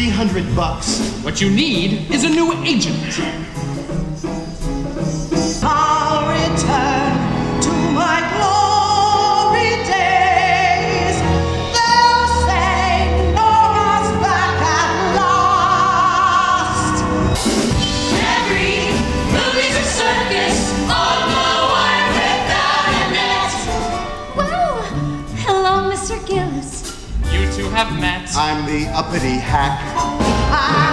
$300. What you need is a new agent. I'll return to my glory days. They'll say Norma's back at last. Every movie's a circus on the wire without a net. Well, hello, Mr. Gillis. You two have met. I'm the uppity hack.